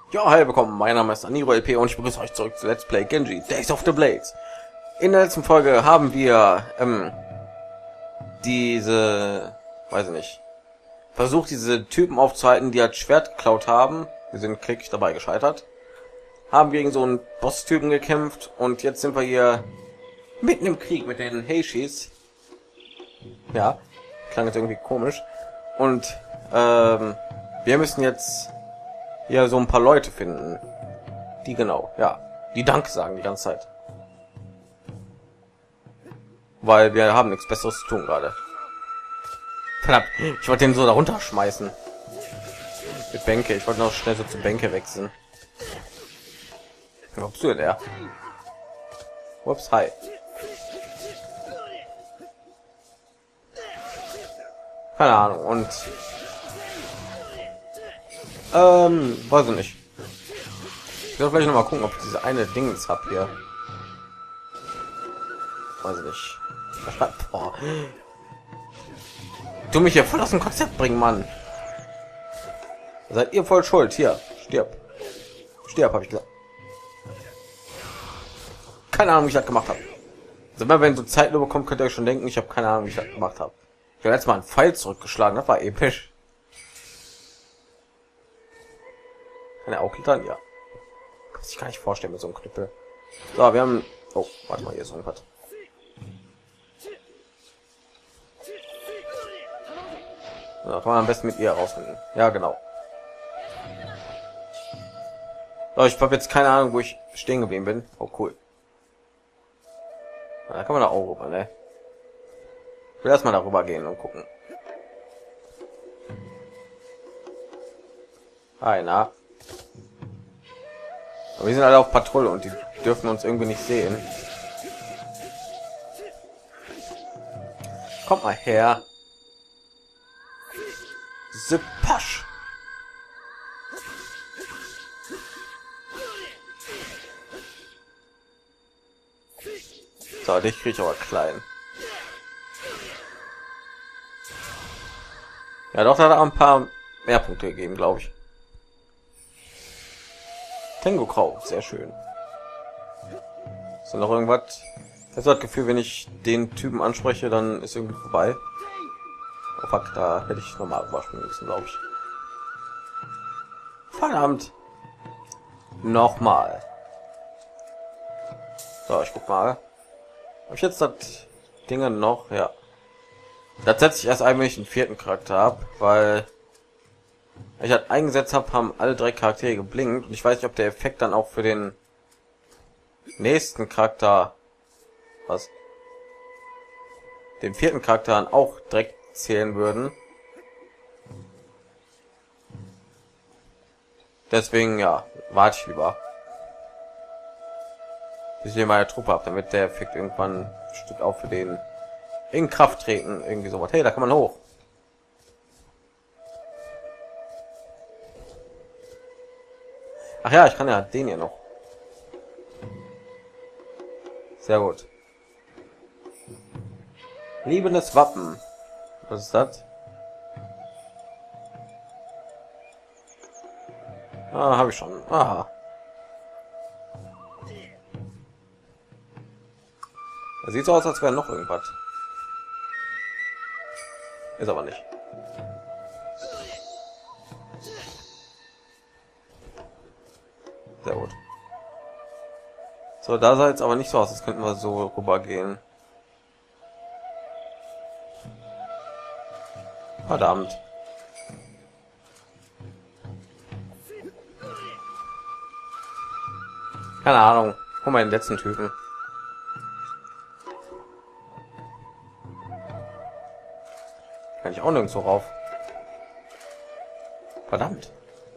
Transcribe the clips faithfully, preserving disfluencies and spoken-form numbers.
Ja, hi, willkommen. Mein Name ist Aniro L P und ich begrüße euch zurück zu Let's Play Genji Days of the Blades. In der letzten Folge haben wir ähm, diese, weiß ich nicht, versucht, diese Typen aufzuhalten, die halt Schwert geklaut haben. Wir sind kläglich dabei gescheitert. Haben gegen so einen Boss-Typen gekämpft und jetzt sind wir hier mitten im Krieg mit den Heishis. Ja, klang jetzt irgendwie komisch. Und ähm, wir müssen jetzt hier so ein paar Leute finden. Die genau, ja. Die Danke sagen die ganze Zeit. Weil wir haben nichts Besseres zu tun gerade. Verdammt, ich wollte den so darunter schmeißen. Mit Bänke, ich wollte noch schnell so zu Bänke wechseln. Was bist du denn, der? Ups, hi. Keine Ahnung, und ähm, weiß ich nicht. Ich soll vielleicht noch mal gucken, ob ich diese eine Dings habe hier. Weiß ich nicht. Boah. Du mich hier voll aus dem Konzept bringen, Mann. Seid ihr voll schuld. Hier, stirb. Stirb, habe ich gesagt. Keine Ahnung, wie ich das gemacht habe. Also immer wenn so Zeit nur bekommt, könnt ihr euch schon denken, ich habe keine Ahnung, wie ich das gemacht habe. Ich habe jetzt mal einen Pfeil zurückgeschlagen, das war episch. Kann er auch klettern? Ja. Kann sich gar nicht vorstellen mit so einem Knüppel. So, wir haben... Oh, warte mal, hier ist irgendwas. So, kann man am besten mit ihr rausfinden. Ja, genau. So, ich habe jetzt keine Ahnung, wo ich stehen geblieben bin. Oh, cool. Da kann man da auch rüber, ne? Ich will erstmal darüber gehen und gucken. Einer. Aber wir sind alle auf Patrouille und die dürfen uns irgendwie nicht sehen. Kommt mal her. Sipasch. So, dich kriege ich aber klein. Ja, doch, da hat er ein paar mehr Punkte gegeben, glaube ich. Tango Grau, sehr schön. Ist da noch irgendwas? Ich habe das Gefühl, wenn ich den Typen anspreche, dann ist irgendwie vorbei. Oh fuck, da hätte ich normal überspringen müssen, glaube ich. Verdammt. Nochmal. So, ich guck mal. Habe ich jetzt das Dinge noch? Ja. Das setze ich erst ein, wenn ich einen vierten Charakter habe, weil ich halt eingesetzt habe, haben alle drei Charaktere geblinkt und ich weiß nicht, ob der Effekt dann auch für den nächsten Charakter, was, den vierten Charakter dann auch direkt zählen würden. Deswegen, ja, warte ich lieber, bis ich hier meine Truppe habe, damit der Effekt irgendwann bestimmt auch für den in Kraft treten, irgendwie sowas. Hey, da kann man hoch. Ach ja, ich kann ja den hier noch. Sehr gut. Liebendes Wappen. Was ist das? Ah, habe ich schon. Aha. Das sieht so aus, als wäre noch irgendwas. Ist aber nicht. Sehr gut. So, da sah jetzt aber nicht so aus, das könnten wir so rüber gehen. Verdammt. Keine Ahnung. Hol mal den letzten Typen. Kann ich auch nirgendwo rauf. Verdammt.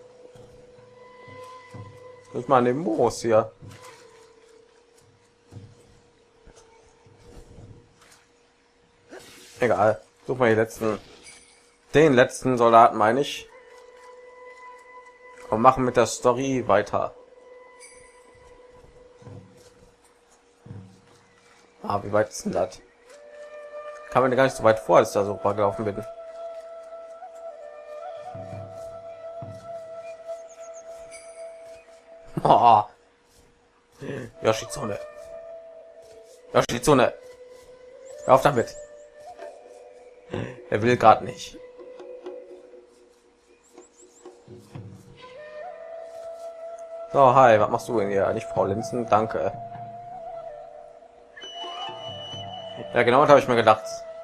Ich mal an den Moos hier. Egal. Such mal die letzten. Den letzten Soldaten meine ich. Und machen mit der Story weiter. Ah, wie weit ist denn das? Kam mir gar nicht so weit vor, als da so gelaufen bin. Oh. Yoshizune. Yoshizune. Hör auf damit. Er will gerade nicht. So, hi, was machst du denn hier? Nicht Frau Linzen, danke. Ja, genau, das habe ich mir gedacht.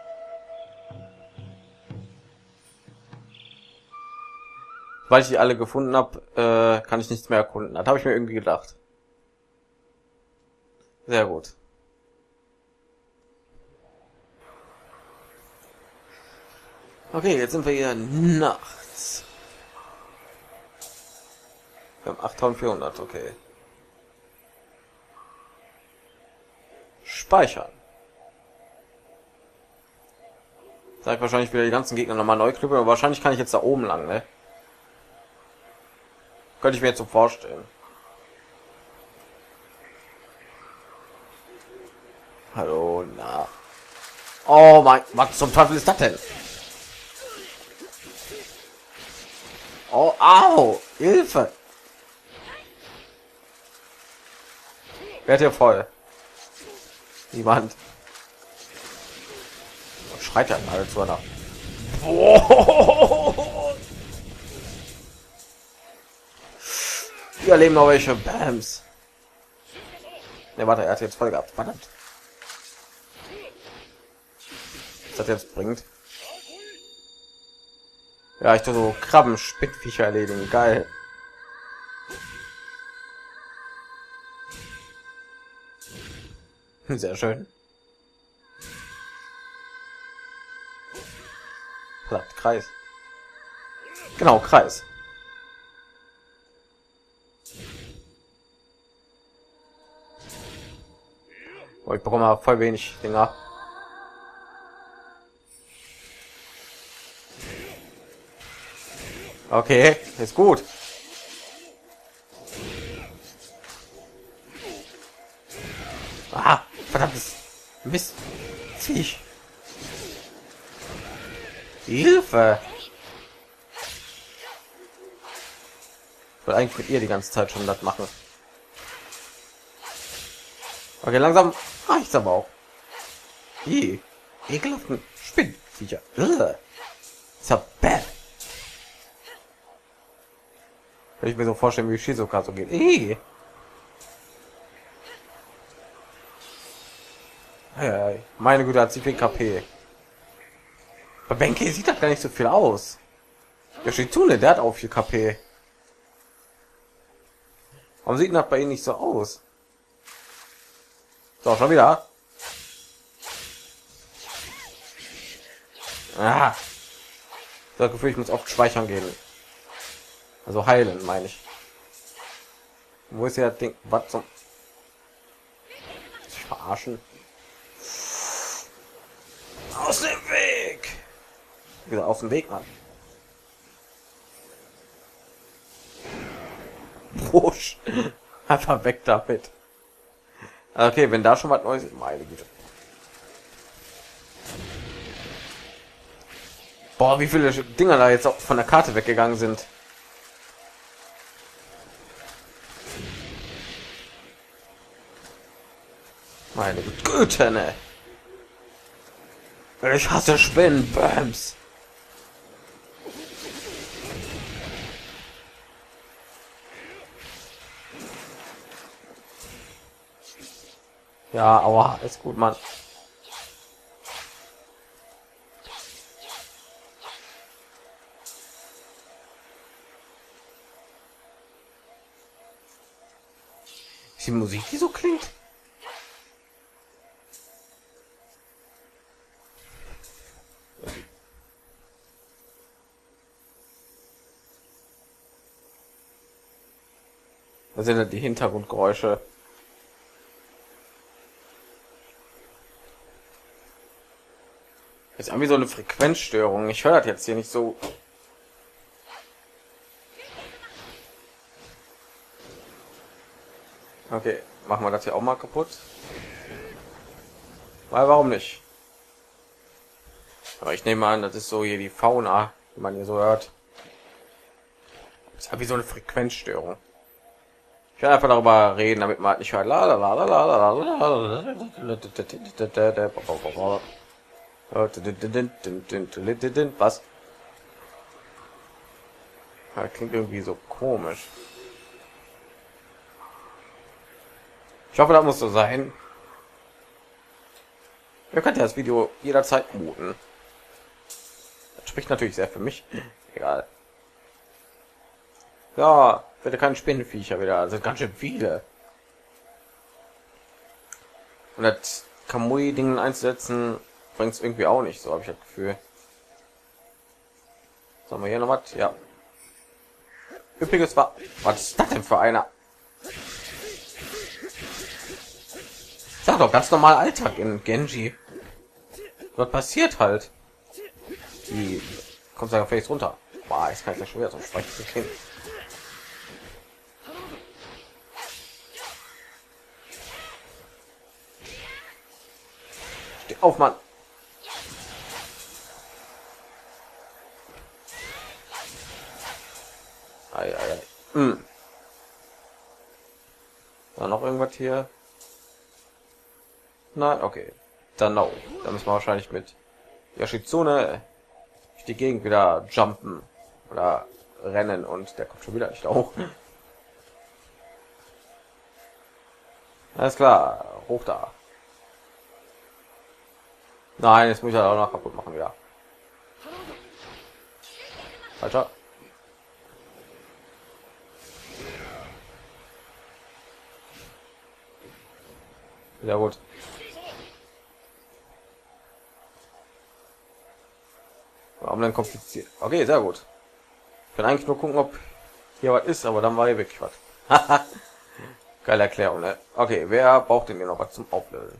Weil ich die alle gefunden habe, äh, kann ich nichts mehr erkunden. Das habe ich mir irgendwie gedacht. Sehr gut. Okay, jetzt sind wir hier nachts. Wir haben achttausendvierhundert, okay. Speichern. Sag wahrscheinlich wieder die ganzen Gegner nochmal neu knüppeln, aber wahrscheinlich kann ich jetzt da oben lang, ne? Könnte ich mir jetzt so vorstellen. Hallo, na. Oh mein, was zum Teufel ist das denn? Oh, au, Hilfe. Wer hat hier voll? Niemand. Und schreit ja alle zu einer. Wir erleben noch welche Bams. Ne, warte, er hat jetzt voll gehabt. Verdammt. Was das jetzt bringt. Ja, ich tue so Krabben, Spittviecher erledigen. Geil. Sehr schön. Platt, Kreis. Genau, Kreis. Oh, ich bekomme mal voll wenig Dinger. Okay, ist gut. Ah, verdammtes Mist. Viech. Hilfe. Ich will eigentlich mit ihr die ganze Zeit schon das machen. Okay, langsam reicht's aber auch. Die ekelhaften Spinnviecher. Ist ja bad. Wenn ich mir so vorstellen, wie Shizuka so geht. Ih. Hey, meine Güte, hat sie viel K P. Bei Benkei sieht das gar nicht so viel aus. Der Shizune, der hat auch viel K P. Warum sieht das bei ihnen nicht so aus? So, schon wieder. Ah. Das Gefühl, ich muss oft speichern gehen. Also heilen, meine ich. Wo ist ja das Ding? Was zum... Sich verarschen? Aus dem Weg! Wieder auf dem Weg, Mann. Wusch. Einfach weg damit. Okay, wenn da schon was Neues ist, meine Güte. Boah, wie viele Dinger da jetzt auch von der Karte weggegangen sind. Meine Güte, ne? Ich hasse Spinnen, Bams. Ja, aua, ist gut, Mann. Ist die Musik, die so klingt? Das sind die Hintergrundgeräusche. Das ist irgendwie so eine Frequenzstörung. Ich höre das jetzt hier nicht so. Okay, machen wir das hier auch mal kaputt. Weil warum nicht? Aber ich nehme an, das ist so hier die Fauna, die man hier so hört. Das ist ja wie so eine Frequenzstörung. Ich werde einfach darüber reden, damit man halt nicht hört. Was? Das klingt irgendwie so komisch. Ich hoffe, das muss so sein. Ihr könnt ja das Video jederzeit muten. Das spricht natürlich sehr für mich. Egal. Ja, bitte keine Spinnenviecher wieder. Das sind ganz schön viele. Und das Kamui-Ding einzusetzen, bringt es irgendwie auch nicht, so habe ich das Gefühl. Sagen wir hier noch was? Ja. Übrigens war... Was ist das denn für einer? Sag doch, ganz normal Alltag in Genji. Was passiert halt? Die kommt seiner Face runter. Boah, jetzt kann ich das schon wieder zum Sprechen kriegen. Steh auf, Mann. Ei, ei, ei. Hm. War noch irgendwas hier? Nein, okay. Dann no. Da müssen wir wahrscheinlich mit Yoshitsune durch die Gegend wieder jumpen oder rennen und der kommt schon wieder nicht hoch. Alles klar, hoch da. Nein, jetzt muss ich halt auch noch kaputt machen wieder. Falscher. Sehr gut. Warum denn kompliziert? Okay, sehr gut. Ich kann eigentlich nur gucken, ob hier was ist, aber dann war hier wirklich was. Geile Erklärung, ne? Okay, wer braucht denn hier noch was zum Auflösen?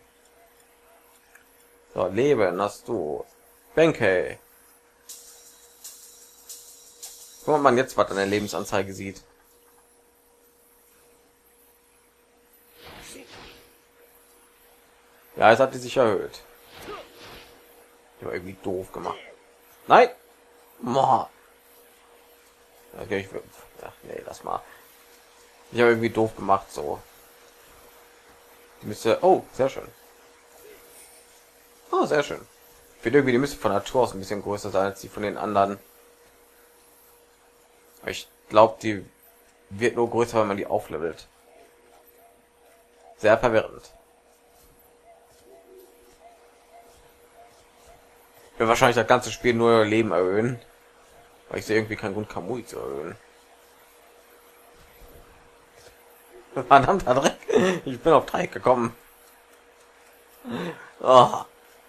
So, Leben hast du. Benkei. Guck mal, ob man jetzt was an der Lebensanzeige sieht. Ja, es hat die sich erhöht. Ich war irgendwie doof gemacht. Nein! Boah. Okay, ich will... Ach, nee, lass mal. Ich habe irgendwie doof gemacht, so. Die müsste... Oh, sehr schön. Oh, sehr schön. Ich finde irgendwie, die müsste von Natur aus ein bisschen größer sein als die von den anderen. Aber ich glaube, die wird nur größer, wenn man die auflevelt. Sehr verwirrend. Ich will wahrscheinlich das ganze Spiel nur Leben erhöhen. Weil ich sehe irgendwie keinen Grund, Kamui zu erhöhen. Verdammter Dreck. Ich bin auf Dreieck gekommen. Oh.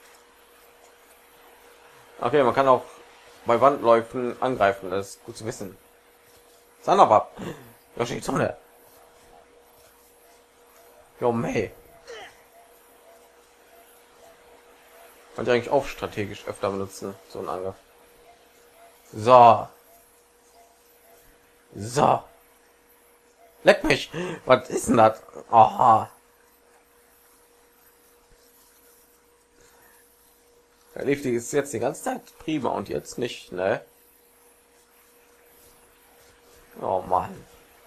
Okay, man kann auch bei Wandläufen angreifen. Das ist gut zu wissen. Sanabab. Yoshitsune. Jo, mei. Man kann eigentlich auch strategisch öfter benutzen, so ein Angriff. So. So. Leck mich. Was ist denn das? Aha. Er lief die ist jetzt die ganze Zeit prima und jetzt nicht, ne? Oh Mann.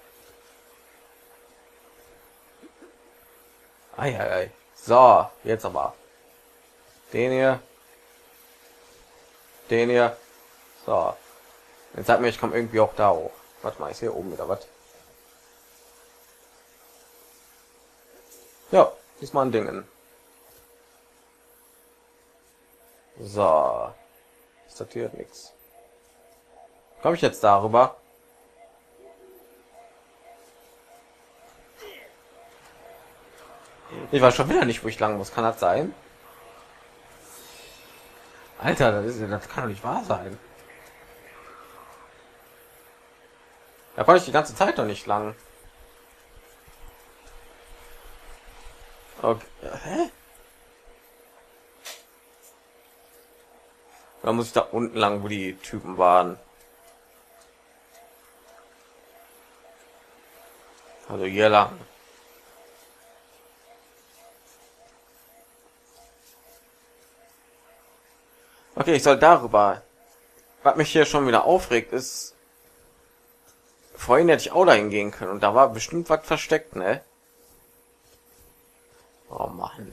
Ei, ei, ei. So, jetzt aber. Den hier. Den hier. So. Jetzt sagt mir, ich komme irgendwie auch da hoch. Warte mal, ist hier oben wieder was? Ja, diesmal ein Dingen. So. Ist das hier nichts? Komme ich jetzt darüber? Ich weiß schon wieder nicht, wo ich lang muss. Kann das sein? Alter, das, ist, das kann doch nicht wahr sein. Da konnte ich die ganze Zeit noch nicht lang. Okay. Hä? Da muss ich da unten lang, wo die Typen waren. Also hier lang. Okay, ich soll darüber. Was mich hier schon wieder aufregt, ist Vorhin hätte ich auch dahin gehen können und da war bestimmt was versteckt, ne? Oh Mann.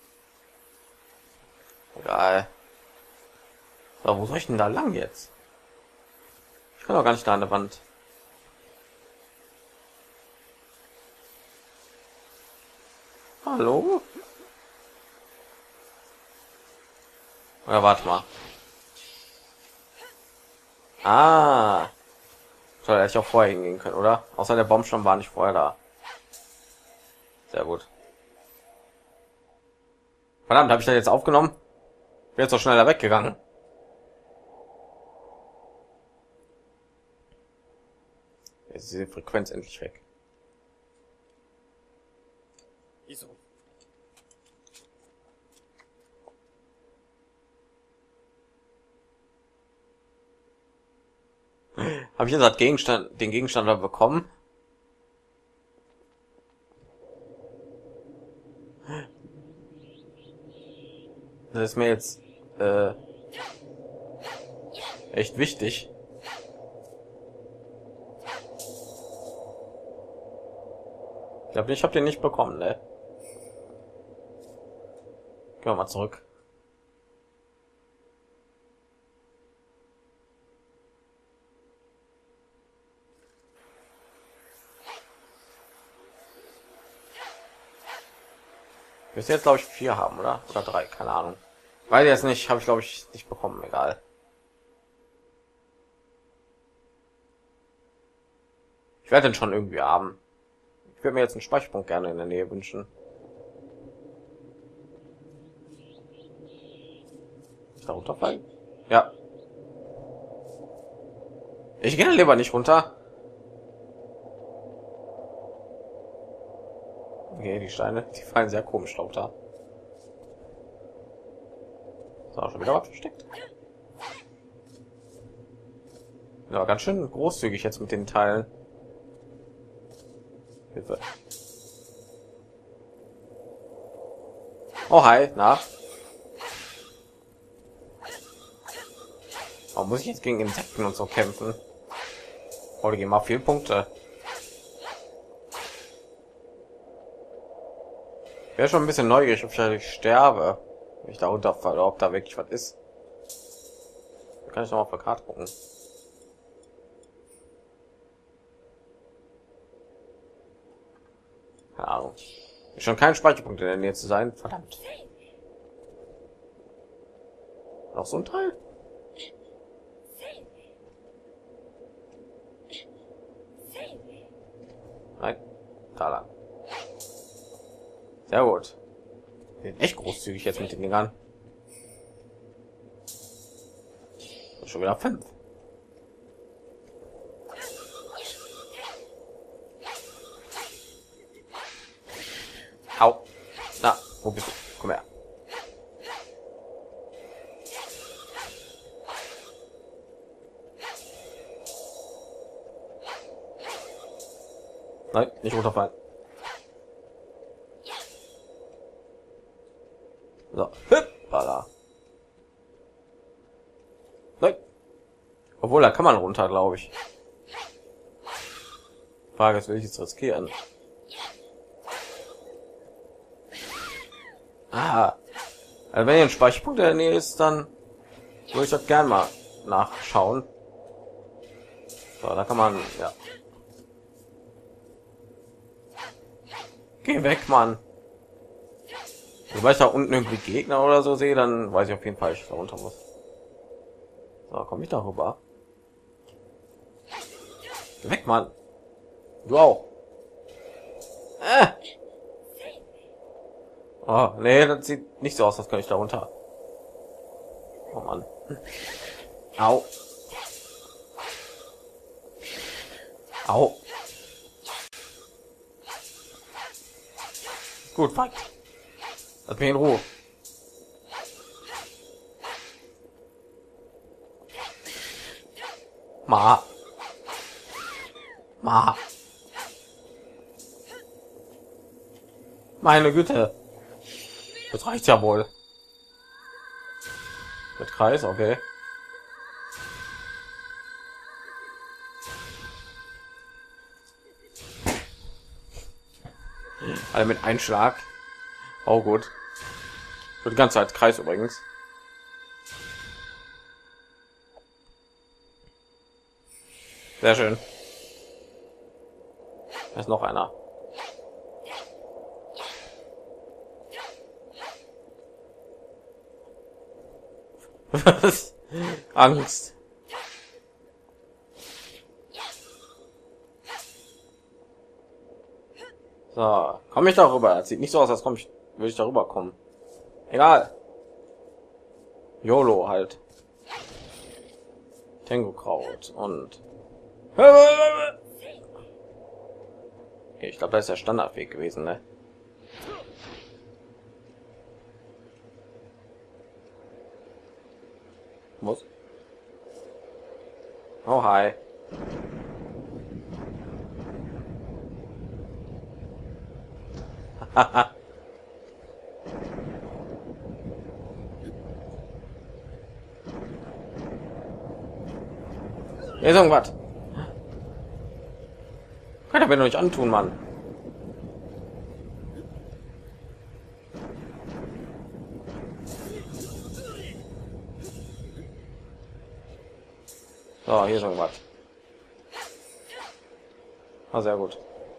Egal. So, wo soll ich denn da lang jetzt? Ich kann doch gar nicht da an der Wand. Hallo? Oder warte mal. Ah. Soll hätte ich auch vorher hingehen können, oder? Außer der Baumstamm war nicht vorher da. Sehr gut. Verdammt, habe ich das jetzt aufgenommen? Bin jetzt doch schneller weggegangen. Jetzt ist die Frequenz endlich weg. Wieso? Habe ich jetzt das Gegenstand, den Gegenstand da bekommen? Das ist mir jetzt äh, echt wichtig. Ich glaube, ich habe den nicht bekommen, ne? Gehen wir mal zurück. Wir müssen jetzt, glaube ich, vier haben, oder? Oder drei, keine Ahnung. Weiß jetzt nicht, habe ich, glaube ich, nicht bekommen, egal. Ich werde den schon irgendwie haben. Ich würde mir jetzt einen Speicherpunkt gerne in der Nähe wünschen. Ist da runterfallen? Ja. Ich gehe lieber nicht runter. Okay, die Steine, die fallen sehr komisch runter. So, schon wieder was versteckt. Ja, ganz schön großzügig jetzt mit den Teilen. Hilfe. Oh, hi, na? Warum muss ich jetzt gegen Insekten und so kämpfen? Oh, die geben mal viele Punkte. Ich wäre schon ein bisschen neugierig, ob ich sterbe, wenn ich da runterfalle, oder ob da wirklich was ist. Da kann ich noch mal auf der Karte gucken. Keine Ahnung. Ist schon kein Speicherpunkt in der Nähe zu sein. Verdammt. Noch so ein Teil? Nein. Da lang. Sehr gut. Bin echt großzügig jetzt mit den Dingern. Und schon wieder fünf. Au. Na, wo bist du? Komm her. Nein, nicht runterfallen. So, hüppala. Nein. Obwohl, da kann man runter, glaube ich. Frage ist, will ich jetzt riskieren? Ah. Also wenn hier ein Speicherpunkt in der Nähe ist, dann würde ich das gern mal nachschauen. So, da kann man, ja. Geh weg, Mann. Sobald ich da unten irgendwie Gegner oder so sehe, dann weiß ich auf jeden Fall, ich da runter muss. So, komme ich da rüber? Geh weg, Mann. Du auch. Äh. Oh, nee, das sieht nicht so aus, als könnte ich da runter. Oh Mann. Au. Au. Gut, fuck. Lass mich in Ruhe. Ma. Ma. Meine Güte. Das reicht ja wohl. Mit Kreis, okay. Alle mit Einschlag. Oh gut. Für die ganze Zeit Kreis übrigens. Sehr schön. Da ist noch einer. Was? Angst. So, komme ich darüber? Das sieht nicht so aus, als komme ich, würde ich darüber kommen. Egal. YOLO halt. Tango Kraut und okay, ich glaube, das ist der Standardweg gewesen, ne? Muss. Oh hi. Hier ist irgendwas. Kann er mir doch nicht antun, Mann. So, hier ist irgendwas. Ah, sehr gut.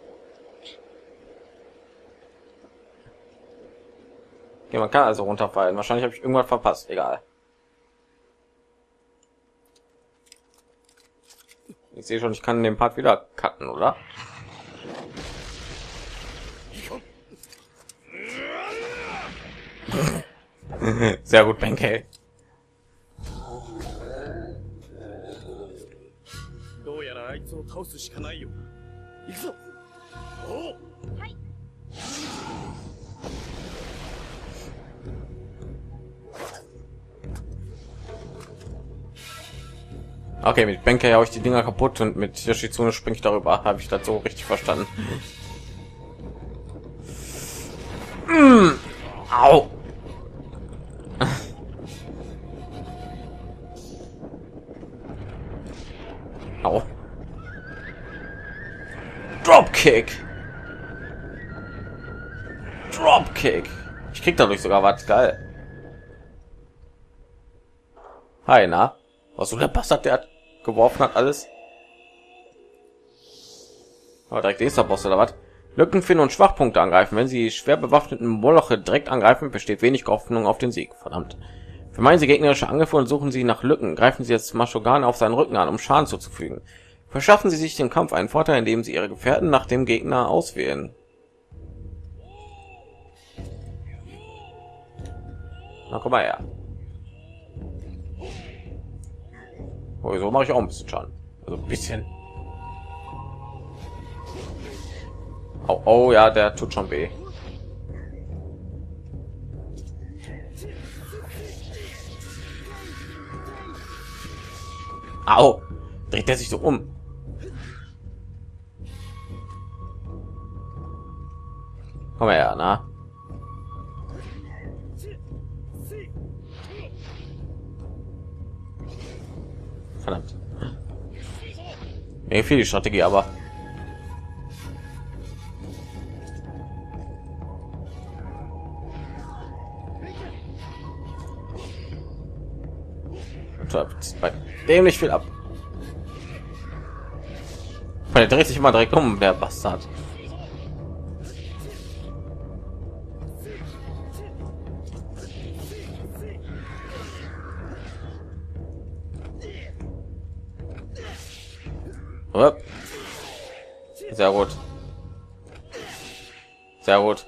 Okay, man kann also runterfallen. Wahrscheinlich habe ich irgendwas verpasst. Egal. Ich sehe schon, ich kann den Part wieder cutten, oder? Sehr gut, Benkei. Okay, mit Benkei habe ich die Dinger kaputt und mit Yoshitsune springe ich darüber. Habe ich das so richtig verstanden? Mm. Au. Au. Dropkick. Dropkick. Ich krieg dadurch sogar was. Geil. Hi, na? Was so der Bastard, der hat geworfen hat alles. Aber direkt ist der Boss oder was? Lücken finden und Schwachpunkte angreifen. Wenn sie schwer bewaffneten Moloche direkt angreifen, besteht wenig Hoffnung auf den Sieg. Verdammt. Vermeiden Sie gegnerische Angriffe und suchen Sie nach Lücken. Greifen Sie jetzt Mashogan auf seinen Rücken an, um Schaden zuzufügen. Verschaffen Sie sich den Kampf einen Vorteil, indem Sie Ihre Gefährten nach dem Gegner auswählen. Na, komm mal her. Oh, so mache ich auch ein bisschen Schaden. Also ein bisschen. Oh, oh ja, der tut schon weh. Au, dreht er sich so um. Komm her, na. Verdammt. Mir fehlt die Strategie, aber bei dem nicht viel ab. Der dreht sich immer direkt um, der Bastard. Sehr gut. Sehr gut.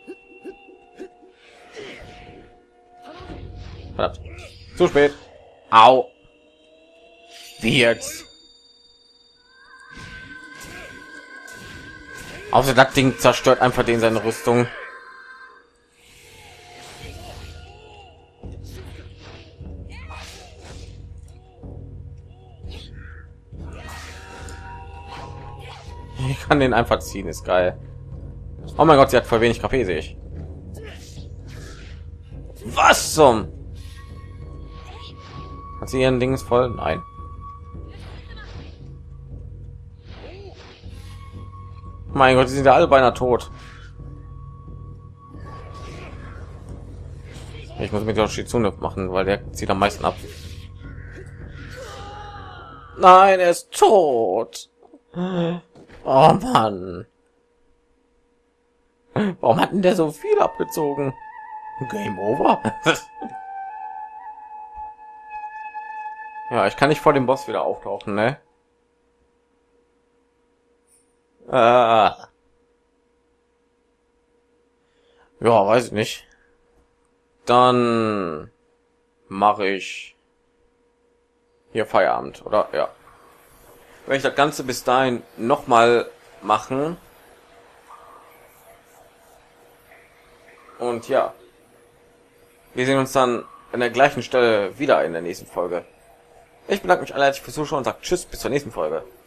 Verdammt. Zu spät. Au. Wie jetzt? Außer das Ding zerstört einfach den seine Rüstung. Ich kann den einfach ziehen, ist geil. Oh mein Gott, sie hat voll wenig K P, sehe ich. Was zum? Hat sie ihren Dings voll? Nein. Mein Gott, die sind ja alle beinahe tot. Ich muss mit der Shizune machen, weil der zieht am meisten ab. Nein, er ist tot. Oh Mann. Warum hat denn der so viel abgezogen? Game over. Ja, ich kann nicht vor dem Boss wieder auftauchen, ne? Ah. Ja, weiß ich nicht. Dann mache ich hier Feierabend, oder? Ja. Wenn ich das Ganze bis dahin noch mal machen. Und ja. Wir sehen uns dann an der gleichen Stelle wieder in der nächsten Folge. Ich bedanke mich alle herzlich fürs Zuschauen und sage Tschüss, bis zur nächsten Folge.